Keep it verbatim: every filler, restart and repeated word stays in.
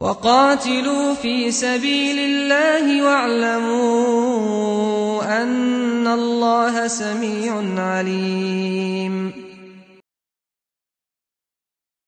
وقاتلوا في سبيل الله واعلموا أن الله سميع عليم